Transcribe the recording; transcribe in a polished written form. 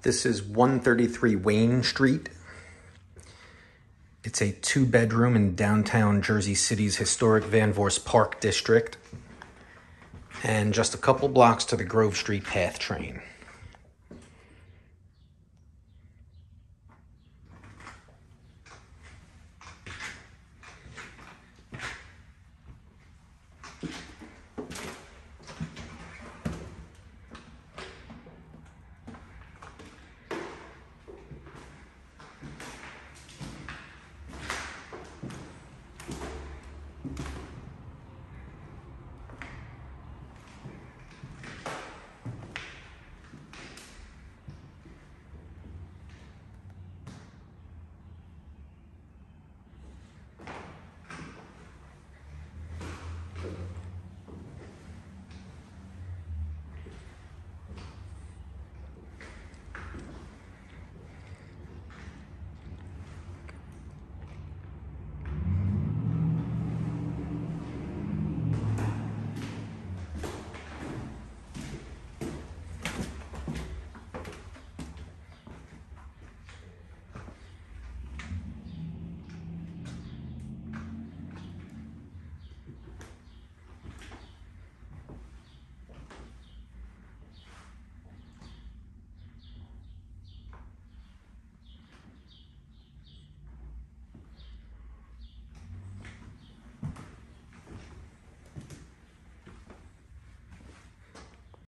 This is 133 Wayne Street. It's a 2-bedroom in downtown Jersey City's historic Van Vorst Park district, and just a couple blocks to the Grove Street PATH train.